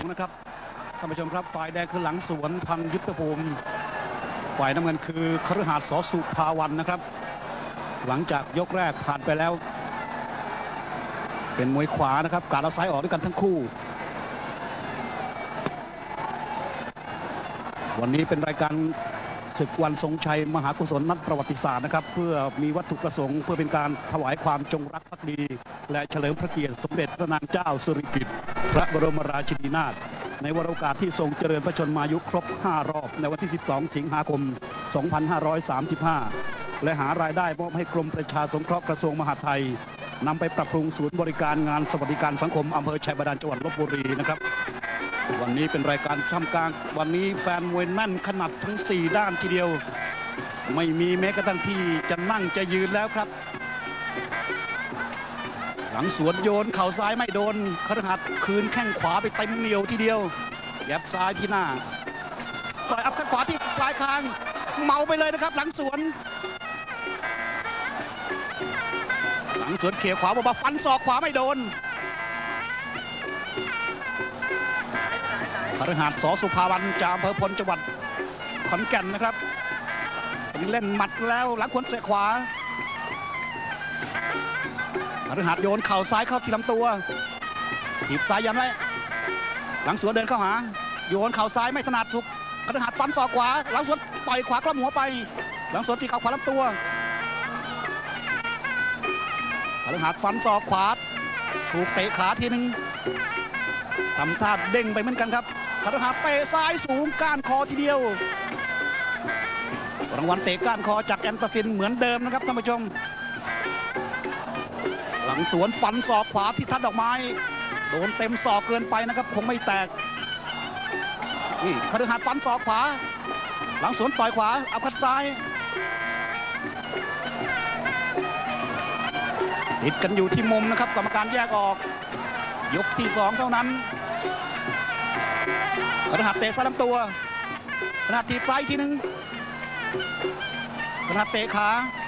นะครับท่านผู้ชมครับฝ่ายแดงคือหลังสวนพันยุทธภูมิฝ่ายน้ำเงินคือคฤหัสถ์ ส.สุภาวันนะครับหลังจากยกแรกผ่านไปแล้วเป็นมวยขวานะครับการเอาซ้ายออกด้วยกันทั้งคู่วันนี้เป็นรายการศึกวันทรงชัยมหากุศลนัดประวัติศาสตร์นะครับเพื่อมีวัตถุประสงค์เพื่อเป็นการถวายความจงรักภักดีและเฉลิมพระเกียรติสมเด็จพระนางเจ้าสิริกิติ์พระบรมราชินีนาถในวาระโอกาสที่ทรงเจริญพระชนมายุครบ5รอบในวันที่12 สิงหาคม 2535และหารายได้มอบให้กรมประชาสงเคราะห์กระทรวงมหาดไทยนำไปปรับปรุงศูนย์บริการงานสวัสดิการสังคมอำเภอชัยบาดาลจังหวัดลพบุรีนะครับวันนี้เป็นรายการท่ามกลางวันนี้แฟนมวยแน่นขนาดทั้ง4ด้านทีเดียวไม่มีแม้กระทั่งที่จะนั่งจะยืนแล้วครับหลังสวนโยนเข่าซ้ายไม่โดนคฤหัสถ์คืนแข้งขวาไปเต็มเหนียวทีเดียวยับซ้ายที่หน้าต่อยอัพข้างขวาที่ปลายคางเมาไปเลยนะครับหลังสวนเขี่ยขวาบอกว่าฟันศอกขวาไม่โดนคฤหัสถ์ ส.สุภาวันจากอำเภอพลจังหวัดขอนแก่นนะครับเล่นหมัดแล้วหลังขวนเตะขวาคฤหัสถ์โยนเข่าซ้ายเข้าที่ลำตัวถีบซ้ายยันไว้หลังสวนเดินเข้าหาโยนเข่าซ้ายไม่ถนัดถูกคฤหัสถ์ฟันศอกขวาหลังสวนต่อยขวากล้ำหัวไปหลังสวนตีเข่าขวาลำตัวคฤหัสถ์ฟันศอกขวาถูกเตะขาทีนึงทำท่าเด้งไปเหมือนกันครับคฤหัสถ์เตะซ้ายสูงก้านคอทีเดียวรางวัลเตะก้านคอจากแอนตาซินเหมือนเดิมนะครับท่านผู้ชมหลังสวนฟันศอกขวาที่ทัดดอกไม้โดนเต็มศอกเกินไปนะครับคงไม่แตกนี่คฤหัสถ์ฟันศอกขวาหลังสวนต่อยขวาอัพคัดซ้ายติดกันอยู่ที่มุมนะครับกรรมการแยกออกยกที่2เท่านั้นคฤหัสถ์เตะซ้ายลำตัวคฤหัสถ์ทีบซ้ายทีนึงคฤหัสถ์เตะขา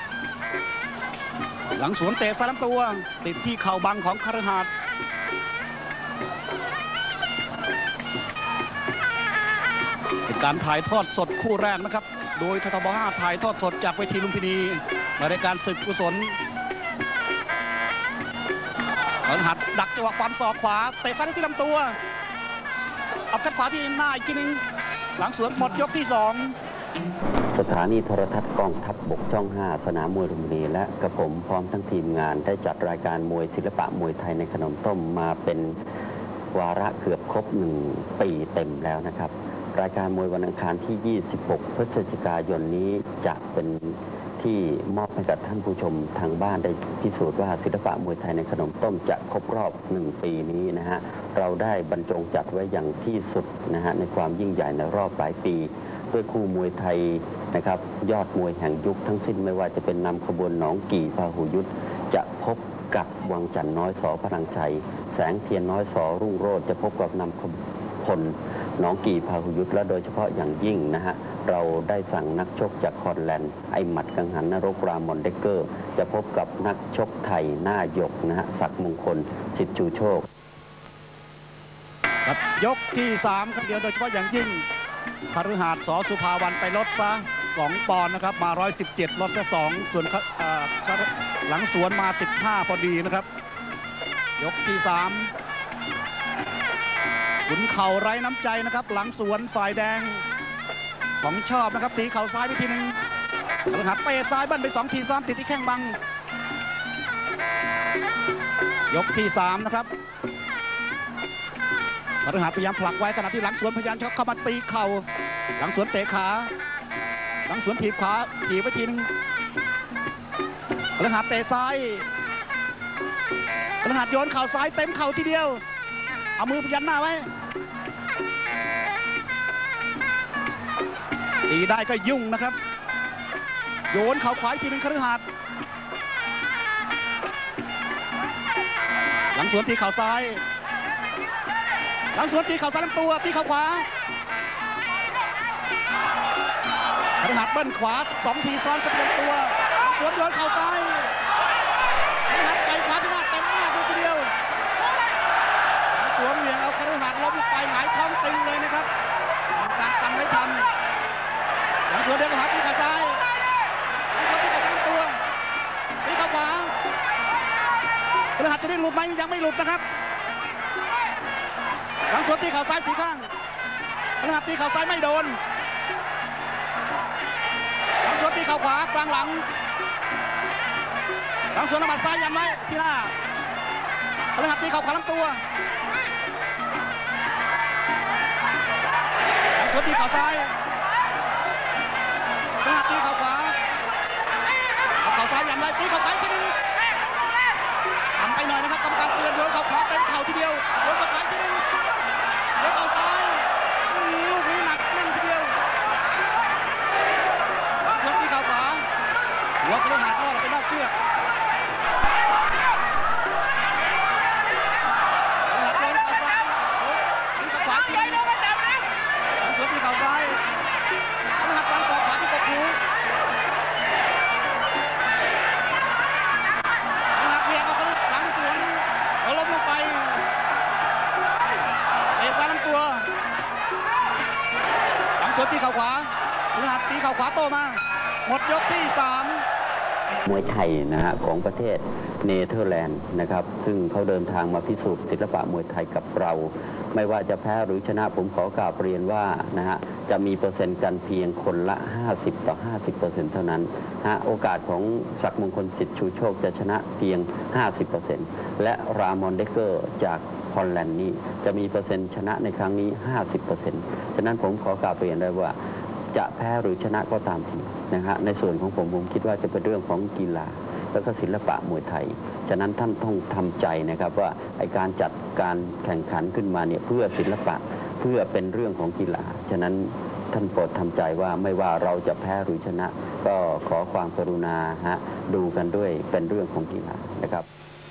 หลังสวนเตะซ้ายลำตัวติดที่เข่าบังของคฤหัสถ์เป็นการถ่ายทอดสดคู่แรกนะครับโดยททบ 5ถ่ายทอดสดจากเวทีลุมพินีในรายการศึกกุศลคฤหัสถ์ดักจังหวะฟันศอกขวาเตะซ้ายที่ลำตัวอัพคัดขวาที่หน้าอีกทีนึงหลังสวนหมดยกที่2 สถานีโทรทัศน์กองทัพบกช่อง 5 สนามมวยลุมพินีและกระผมพร้อมทั้งทีมงานได้จัดรายการมวยศิลปะมวยไทยในขนมต้มมาเป็นวาระเกือบครบ1 ปีเต็มแล้วนะครับรายการมวยวันอังคารที่26 พฤศจิกายนนี้จะเป็นที่มอบให้กับท่านผู้ชมทางบ้านได้พิสูจน์ว่าศิลปะมวยไทยในขนมต้มจะครบรอบ1 ปีนี้นะฮะเราได้บรรจงจัดไว้อย่างที่สุดนะฮะในความยิ่งใหญ่ในรอบหลายปีด้วยคู่มวยไทยนะครับยอดมวยแห่งยุคทั้งสิ้นไม่ว่าจะเป็นนำขบวนหนองกี่พหุยุทธจะพบกับวังจันทร์น้อยส.พลังชัยแสงเทียนน้อยส.รุ่งโรจน์จะพบกับนำขพลหนองกี่พหุยุทธและโดยเฉพาะอย่างยิ่งนะฮะเราได้สั่งนักชกจากฮอลแลนด์ไอหมัดกังหันนรกรามอนเดกเกอร์จะพบกับนักชกไทยหน้าหยกนะฮะศักดิ์มงคลสิทธิชูโชคครับยกที่3ครับเดียวโดยเฉพาะอย่างยิ่งคฤหัสถ์ ส.สุภาวันไปลดซะ2 ปอนด์นะครับมา117ลดแค่2ส่วนหลังสวนมา15พอดีนะครับยกที่3ขุนเข่าไร้น้ำใจนะครับหลังสวนฝ่ายแดงของชอบนะครับตีเข่าซ้ายไปทีนึงคฤหัสถ์เตะซ้ายบั้นไป2 ทีซ้อนติดที่แข้งบังยกที่3นะครับคฤหัสถ์พยายามผลักไว้ขณะที่หลังสวนพยายามเข้ามาตีเข่าหลังสวนเตะขาหลังสวนถีบขวาถีบไปทีนึงคฤหัสถ์เตะซ้ายคฤหัสถ์โยนเข่าซ้ายเต็มเข่าทีเดียวเอามือพยันหน้าไว้ตีได้ก็ยุ่งนะครับโยนเข่าขวาทีนึงคฤหัสถ์หลังสวนตีเข่าซ้ายหลังสวนตีเข่าซ้ายลำตัวตีเข่าขวาคฤหัสถ์เบิ้ลขวา2 ทีซ้อนกระเทือนตัวสวนโยนเข่าซ้ายคฤหัสถ์ต่อยขวาที่หน้าเต็มหน้าดูทีเดียวสวนเหวี่ยงเอาคฤหัสถ์ล้มกไปหงายท้องตึงเลยนะครับการกันไม่ทันหลังสวนเดินเข้าหาตีขาซ้ายหลังสวนตีขาซ้ายตัวตีเข้าขวาพฤหัสจะได้หลุดไหมยังไม่หลุดนะครับหลังสวนตีเข่าซ้ายสีข้างพฤหัสตีเข่าซ้ายไม่โดนหลังสวนตีเข่าขวากลางหลังหลังสวนน้ำมัดซ้ายยันไว้ที่หน้าพฤหัสตีเข่าขวาลำตัวหลังสวนตีเข่าซ้ายพฤหัสตีเข่าขวาเข่าซ้ายยันไว้ตีเข่าขวาทีนึงทำไปหน่อยนะครับกรรมการเตือนโยนเข่าขวาเต็มเข่าทีเดียวโยนเข่าขวาทีนึงโยนเข่าซ้ายลูกนี้หนักแน่นทีเดียวชนที่เข่าขวาหัวกระหักรอดไปนอกเชือกหักโดนเข่าซ้ายที่เข่าขวาทีนึงชนที่เข่าซ้ายหักการต่อขวาที่กบหูหักเบียงเอาคนหลังสวนเอาล้มลงไปเตะซ้ายลำตัวหลังสวนตีเข่าขวาพฤหัสตีเข่าขวาโตมาหมดยกที่3มวยไทยนะฮะของประเทศเนเธอร์แลนด์นะครับซึ่งเขาเดินทางมาพิสูจน์ศิลปะมวยไทยกับเราไม่ว่าจะแพ้หรือชนะผมขอกราบเรียนว่านะฮะจะมีเปอร์เซ็นต์กันเพียงคนละ50% เท่านั้นฮะโอกาสของศักดิ์มงคลสิทธิ์ชูโชคจะชนะเพียง 50% และรามอนเดเกอร์จากฮอลแลนด์นี้จะมีเปอร์เซ็นต์ชนะในครั้งนี้ 50% ฉะนั้นผมขอกราบเรียนได้ว่าจะแพ้หรือชนะก็ตามทีนะฮะในส่วนของผมคิดว่าจะเป็นเรื่องของกีฬาแล้วก็ศิลปะมวยไทยฉะนั้นท่านต้องทำใจนะครับว่าไอ้การจัดการแข่งขันขึ้นมาเนี่ยเพื่อศิลปะเพื่อเป็นเรื่องของกีฬาฉะนั้นท่านโปรดทำใจว่าไม่ว่าเราจะแพ้หรือชนะก็ขอความกรุณาฮะดูกันด้วยเป็นเรื่องของกีฬานะครับ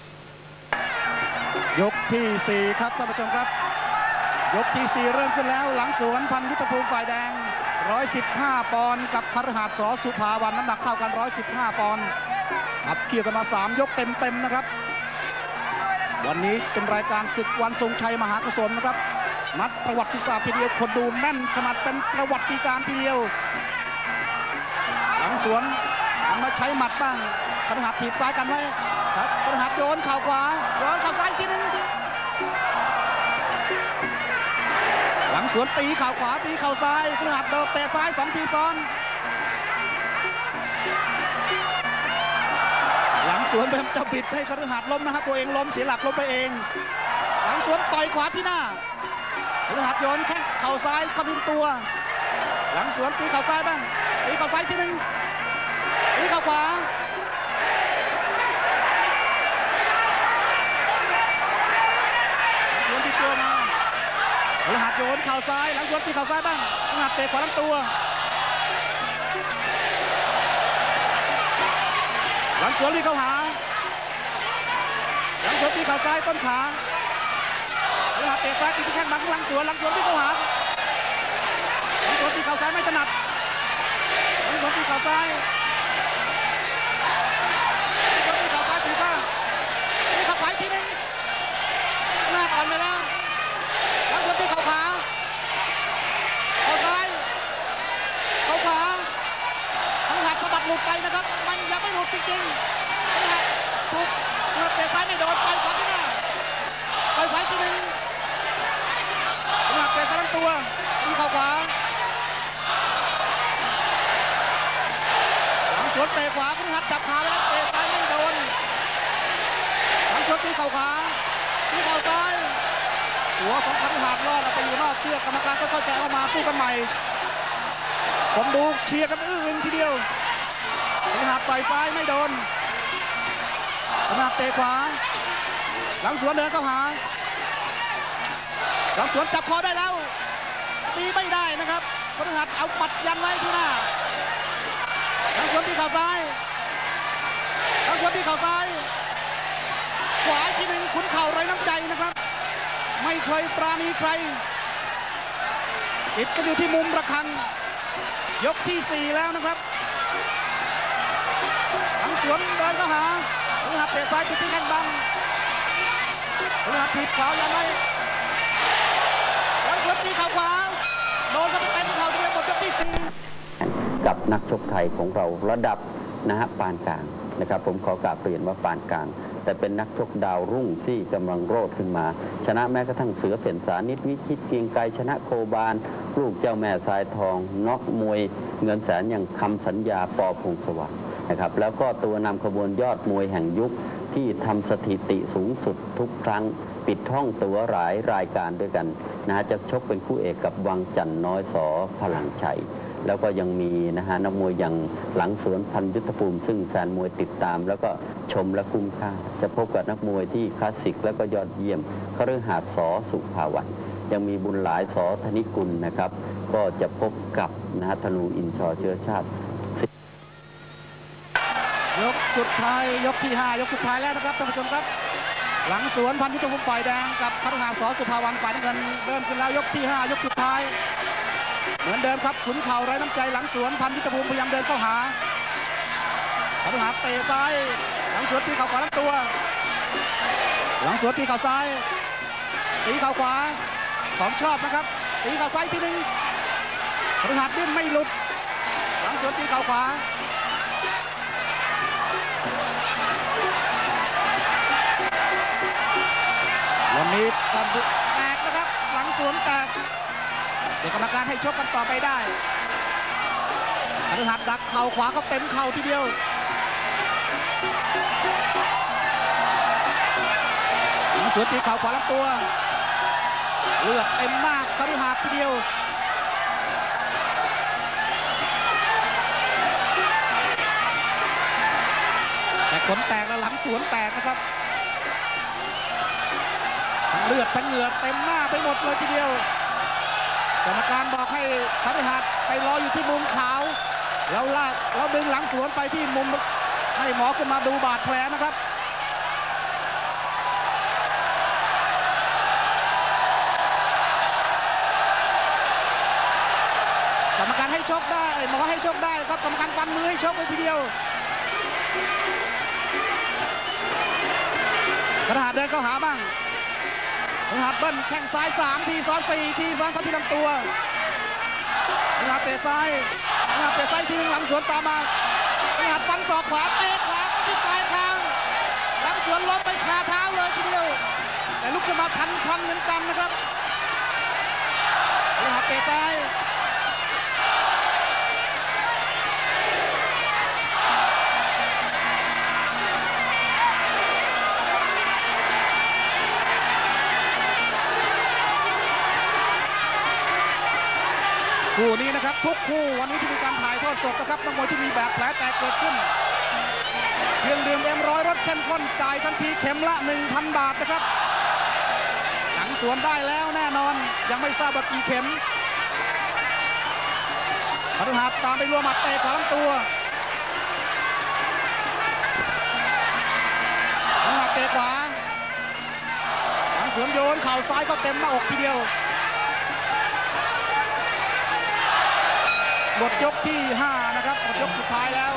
ยกที่4ครับท่านผู้ชมครับยกที่4เริ่มขึ้นแล้วหลังสวนพันยุทธภูมิฝ่ายแดง115 ปอนด์กับพฤหัส ส.สุภาวันน้ำหนักเท่ากัน115 ปอนด์ขับเกี่ยวกันมา3ยกเต็มนะครับวันนี้เป็นรายการศึกวันทรงชัยมหากุศลนะครับนัดประวัติศาสตร์ทีเดียวคนดูแน่นขนาดเป็นประวัติการทีเดียวหลังสวนมาใช้หมัดบ้างพฤหัสถีบซ้ายกันไว้พฤหัสโยนเข่าขวาโยนเข่าซ้ายทีนึงหลังสวนตีเข่าขวาตีเข่าซ้ายพฤหัสโดนเตะซ้าย2 ทีซ้อนหลังสวนพยายามจะบิดให้พฤหัสล้มนะฮะตัวเองล้มเสียหลักล้มไปเองหลังสวนต่อยขวาที่หน้าพฤหัสโยนแข้งเข่าซ้ายเข้าทิ้งตัวหลังสวนตีเข่าซ้ายบ้างตีเข่าซ้ายทีนึงตีเข่าขวาสวนที่ตัวมาพฤหัสโยนเข่าซ้ายหลังสวนตีเข่าซ้ายบ้างพฤหัสเตะขวาลำตัวหลังสวนรีเข้าหาหลังสวนตีเข่าซ้ายต้นขาพฤหัสเตะซ้ายตีที่แข้งบังหลังสวนรีเข้าหาหลังสวนตีเข่าซ้ายไม่ถนัดหลังสวนตีเข่าซ้ายหลังสวนตีเข่าซ้ายตีบ้างตีเข่าขวาทีนึงหน้าอ่อนไปแล้วหลังสวนตีเข่าขาเข่าซ้ายเข่าขวาทั้งหักสะบัดหลุดไปนะครับมันยังไม่หลุดจริงๆทั้งหักถูกเตะซ้ายไม่โดนไปขวาที่หน้าไปขวาทีนึงทั้งหักเตะซ้ายลำตัวตีเข่าขวาหลังสวนเตะขวาทั้งหักจับขาแล้วเตะซ้ายไม่โดนหลังสวนตีเข่าขวาตีเข่าซ้ายหัวของพฤหัสรอดไปอยู่นอกเชือกกรรมการก็เข้าใจออกมาสู้กันใหม่ผมดูเชียร์กันอื้อทีเดียวพฤหัสต่อยซ้ายไม่โดนพฤหัสเตะขวาหลังสวนเดินเข้าหาหลังสวนจับคอได้แล้วตีไม่ได้นะครับพฤหัสเอาปัดยันไว้ที่หน้าหลังสวนที่เข่าซ้ายหลังสวนที่เข่าซ้ายขวาทีหนึ่งขุนเข่าไร้น้ำใจนะครับไม่เคยปราณีใครติดกันอยู่ที่มุมระฆังยกที่4แล้วนะครับหลังสวนเดินเข้าหาพฤหัสเตะซ้ายติดที่แข้งบังพฤหัสถีบขวายันไว้ตีเข่าขวาโดนเต็มเข่าที่หมดยกที่4 กับนักชกไทยของเราระดับนะฮะปานกลางนะครับผมขอกราบเรียนว่าปานกลางแต่เป็นนักชกดาวรุ่งที่กำลังโรดขึ้นมาชนะแม้กระทั่งเสือเพ่นสานิชวิชิตเกียงไกรชนะโคบานลูกเจ้าแม่ทรายทองน็อกมวยเงินแสนอย่างคำสัญญาปอพงษ์สวัสดิ์นะครับแล้วก็ตัวนำขบวนยอดมวยแห่งยุคที่ทำสถิติสูงสุดทุกครั้งปิดท่องตัวหลายรายการด้วยกันนะฮะจะชกเป็นคู่เอกกับวังจันทร์น้อยสอพลังชัยแล้วก็ยังมีนะฮะนักมวยอย่างหลังสวนพันยุทธภูมิซึ่งแฟนมวยติดตามแล้วก็ชมและคุ้มค่าจะพบกับนักมวยที่คลาสสิกแล้วก็ยอดเยี่ยมคฤหาสน์ ส.สุภาวันยังมีบุญหลาย ส.ธนิกุลนะครับก็จะพบกับนะฮะธนูอินทร์เชื้อชาติยกสุดท้ายยกที่5ยกสุดท้ายแล้วนะครับท่านผู้ชมครับหลังสวนพันยุทธภูมิฝ่ายแดงกับคฤหาสน์ ส.สุภาวันฝ่ายน้ำเงินเริ่มขึ้นแล้วยกที่5ยกสุดท้ายเหมือนเดิมครับขุนเข่าไร้น้ำใจหลังสวนพันยุทธภูมิพยายามเดินเข้าหาคฤหาสน์เตะซ้ายหลังสวนตีเข่าขวาลำตัวหลังสวนตีเข่าซ้ายตีเข่าขวาของชอบนะครับตีเข่าซ้ายทีนึงคฤหาสน์ดิ้นไม่หลุดหลังสวนตีเข่าขวาวันนี้กันแตกนะครับหลังสวนแตกเดี๋ยวกรรมการให้ชกกันต่อไปได้คฤหาสน์ดักเข่าขวาก็เต็มเข่าทีเดียวหลังสวนตีเข่าขวาลำตัวเลือดเต็มมากคฤหาสน์ทีเดียวแต่ขนแตกแล้วหลังสวนแตกนะครับเลือดทั้งเหงื่อเต็มหน้าไปหมดเลยทีเดียวกรรมการบอกให้คฤหาสน์ไปรออยู่ที่มุมขาวแล้วลากแล้วดึงหลังสวนไปที่มุมให้หมอขึ้นมาดูบาดแผลนะครับกรรมการให้ชกได้หมอให้ชกได้ครับกรรมการฟันมือให้ชกเลยทีเดียวคฤหาสน์เดินเข้าหาบ้างคฤหาสน์เบิ้ลแข้งซ้าย3ทีซ้อน4ทีซ้อนเข้าที่ลำตัวคฤหาสน์เตะซ้ายคฤหาสน์เตะซ้ายทีหลังสวนตามมาคฤหาสน์ฟันศอกขวาเตะขวาที่ปลายคางหลังสวนล้มไปคาเท้าเลยทีเดียวแต่ลุกขึ้นมาทันควันเหมือนกันนะครับคฤหาสน์เตะซ้ายคู่นี้นะครับทุกคู่วันนี้ที่มีการถ่ายทอดสดนะครับนักมวยที่มีแบบแผลแตกเกิดขึ้นเครื่องดื่มM100รสเข้มข้นจ่ายทันทีเข็มละ 1,000 บาทนะครับหลังสวนได้แล้วแน่นอนยังไม่ทราบว่ากี่เข็มคฤหาสน์ตามไปรัวหมัดเตะขวาลำตัวคฤหาสน์เตะขวาหลังสวนโยนเข่าซ้ายก็เต็มหน้าอกทีเดียวหมดยกที่5นะครับหมดยกสุดท้ายแล้ว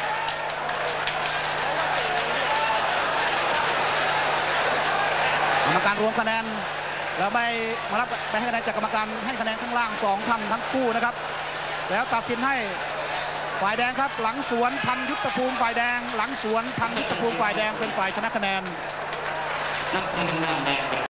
กรรมการรวมคะแนนแล้วไปมารับไปให้คะแนนจากกรรมการให้คะแนนข้างล่าง2ท่านทั้งคู่นะครับแล้วตัดสินให้ฝ่ายแดงครับหลังสวนพันยุทธภูมิฝ่ายแดงหลังสวนพันยุทธภูมิฝ่ายแดงเป็นฝ่ายชนะคะแนน